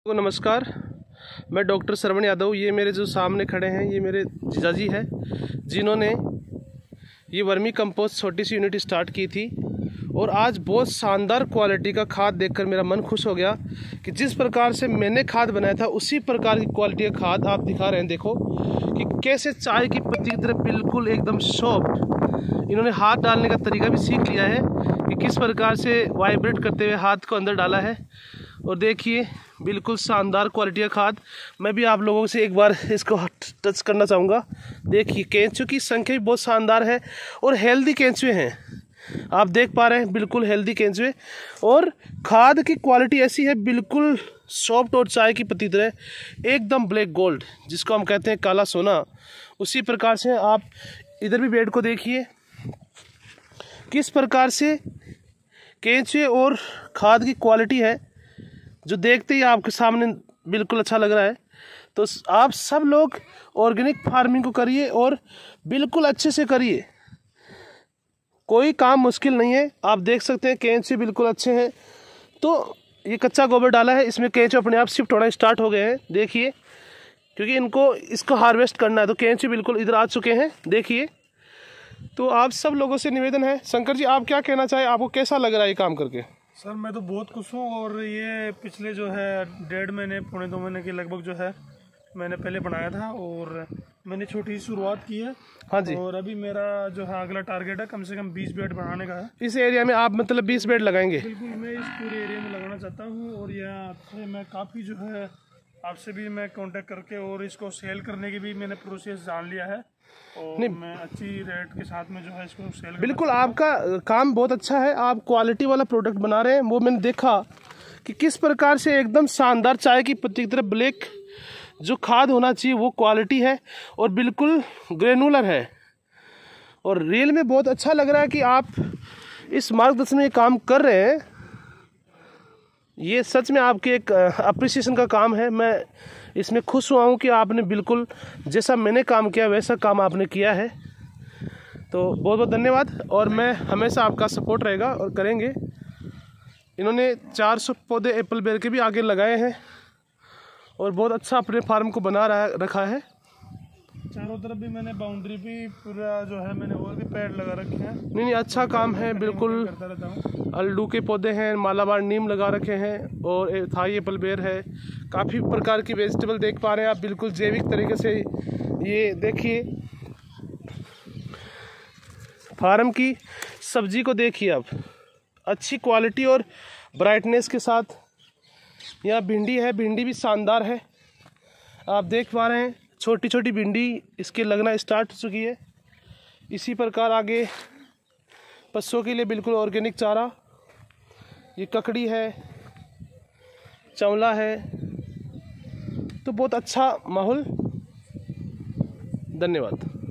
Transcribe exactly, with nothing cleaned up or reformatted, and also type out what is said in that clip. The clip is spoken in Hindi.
को नमस्कार, मैं डॉक्टर श्रवण यादव। ये मेरे जो सामने खड़े हैं ये मेरे जीजाजी है, जिन्होंने ये वर्मी कंपोस्ट छोटी सी यूनिट स्टार्ट की थी और आज बहुत शानदार क्वालिटी का खाद देखकर मेरा मन खुश हो गया कि जिस प्रकार से मैंने खाद बनाया था उसी प्रकार की क्वालिटी का खाद आप दिखा रहे हैं। देखो कि कैसे चाय की पत्ती की तरह बिल्कुल एकदम सॉफ्ट। इन्होंने हाथ डालने का तरीका भी सीख लिया है कि किस प्रकार से वाइब्रेट करते हुए हाथ को अंदर डाला है। और देखिए बिल्कुल शानदार क्वालिटी का खाद। मैं भी आप लोगों से एक बार इसको टच करना चाहूँगा। देखिए केंचुए की संख्या भी बहुत शानदार है और हेल्दी केंचुए हैं, आप देख पा रहे हैं, बिल्कुल हेल्दी केंचुए। और खाद की क्वालिटी ऐसी है बिल्कुल सॉफ्ट और चाय की पत्ती तरह एकदम ब्लैक गोल्ड, जिसको हम कहते हैं काला सोना। उसी प्रकार से आप इधर भी बेड को देखिए किस प्रकार से केंचुए और खाद की क्वालिटी है, जो देखते ही आपके सामने बिल्कुल अच्छा लग रहा है। तो आप सब लोग ऑर्गेनिक फार्मिंग को करिए और बिल्कुल अच्छे से करिए, कोई काम मुश्किल नहीं है। आप देख सकते हैं केंचुए बिल्कुल अच्छे हैं। तो ये कच्चा गोबर डाला है, इसमें केंचुए अपने आप शिफ्ट होना स्टार्ट हो गए हैं। देखिए क्योंकि इनको इसको हार्वेस्ट करना है, तो केंचुए बिल्कुल इधर आ चुके हैं। देखिए तो आप सब लोगों से निवेदन है। शंकर जी, आप क्या कहना चाहें, आपको कैसा लग रहा है ये काम करके? सर मैं तो बहुत खुश हूँ। और ये पिछले जो है डेढ़ महीने पौने दो महीने के लगभग जो है मैंने पहले बनाया था और मैंने छोटी सी शुरुआत की है। हाँ जी। और अभी मेरा जो है अगला टारगेट है कम से कम बीस बेड बढ़ाने का है। इस एरिया में आप मतलब बीस बेड लगाएंगे? बिल्कुल, मैं इस पूरे एरिया में लगाना चाहता हूँ। और यहाँ से मैं काफ़ी जो है आपसे भी मैं कांटेक्ट करके और इसको सेल करने की भी मैंने प्रोसेस जान लिया है और नहीं, मैं अच्छी रेट के साथ में जो है इसको सेल। बिल्कुल, आपका काम बहुत अच्छा है, आप क्वालिटी वाला प्रोडक्ट बना रहे हैं। वो मैंने देखा कि किस प्रकार से एकदम शानदार चाय की पत्ती की तरह ब्लैक जो खाद होना चाहिए वो क्वालिटी है और बिल्कुल ग्रेनुलर है। और रियल में बहुत अच्छा लग रहा है कि आप इस मार्गदर्शन में काम कर रहे हैं। ये सच में आपके एक अप्रिसिएशन का काम है। मैं इसमें खुश हुआ हूँ कि आपने बिल्कुल जैसा मैंने काम किया वैसा काम आपने किया है। तो बहुत बहुत धन्यवाद और मैं हमेशा आपका सपोर्ट रहेगा और करेंगे। इन्होंने चार सौ पौधे एप्पल बेर के भी आगे लगाए हैं और बहुत अच्छा अपने फार्म को बना रहा रखा है। चारों तरफ भी मैंने बाउंड्री भी पूरा जो है मैंने और भी पेड़ लगा रखे हैं। नहीं नहीं अच्छा काम है, बिल्कुल। अल्डू के पौधे हैं, मालाबार नीम लगा रखे हैं और थाई एप्पल बेर है। काफ़ी प्रकार की वेजिटेबल देख पा रहे हैं आप, बिल्कुल जैविक तरीके से। ये देखिए फार्म की सब्जी को देखिए आप, अच्छी क्वालिटी और ब्राइटनेस के साथ। यहाँ भिंडी है, भिंडी भी शानदार है, आप देख पा रहे हैं। छोटी छोटी भिंडी इसके लगना स्टार्ट हो चुकी है। इसी प्रकार आगे पशुओं के लिए बिल्कुल ऑर्गेनिक चारा, ये ककड़ी है, चंवला है। तो बहुत अच्छा माहौल। धन्यवाद।